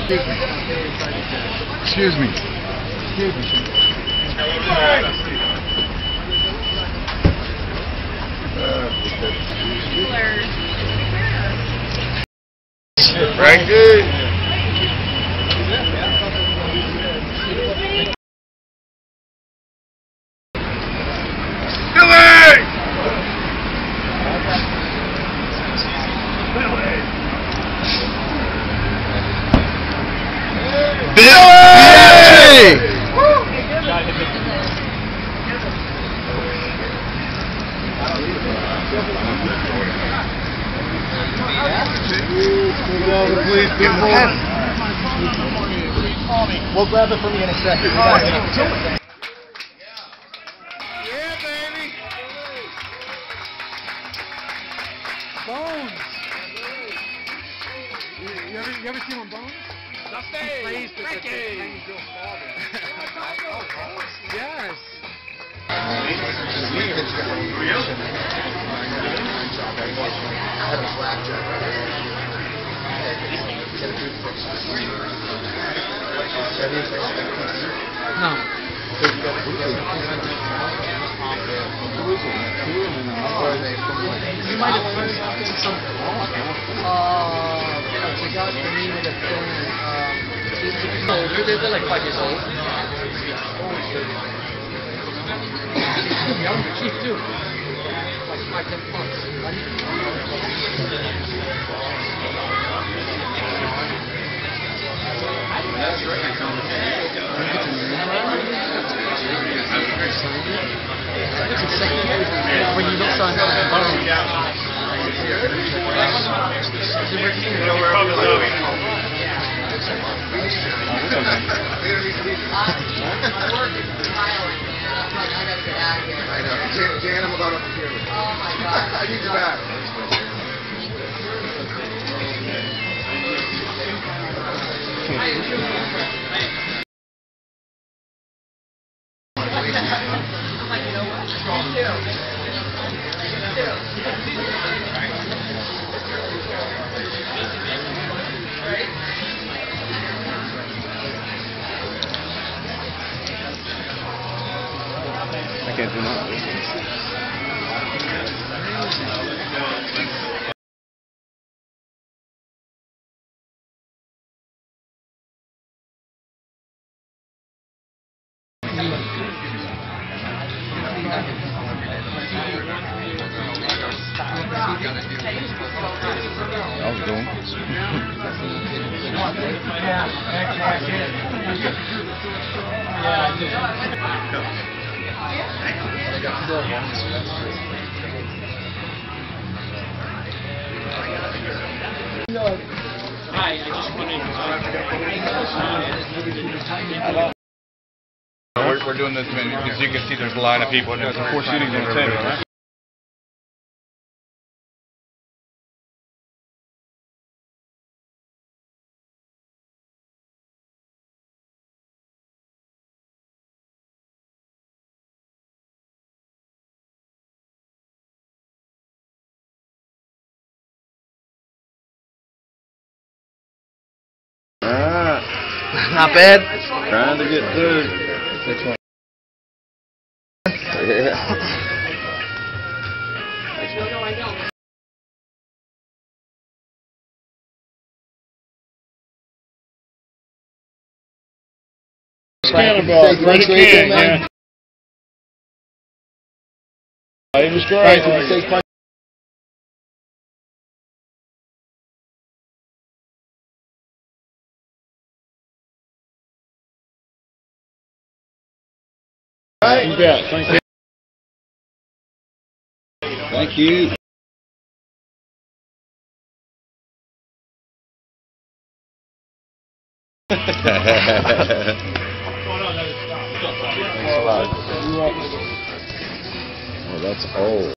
Excuse me. Frankie! We'll grab it from you in a second. Yeah, baby. Bones. You ever seen on Bones? Frankie. Yes. No. You might have heard some. I forgot the name of the film. They're like 5 years old. Young chief too. Like 5, 10 months. That's when you don't sign Jan, I'm about up here. Oh my God. I need you back. I can't do that. I was going. We're doing this because you can see there's a line of people. There's 4 shootings on the table, right? Not bad. Trying to get through. Yeah. Cannonball. Great kid, man. He was great. You bet. Thank you. Thank you. Thanks a lot. Oh, that's old.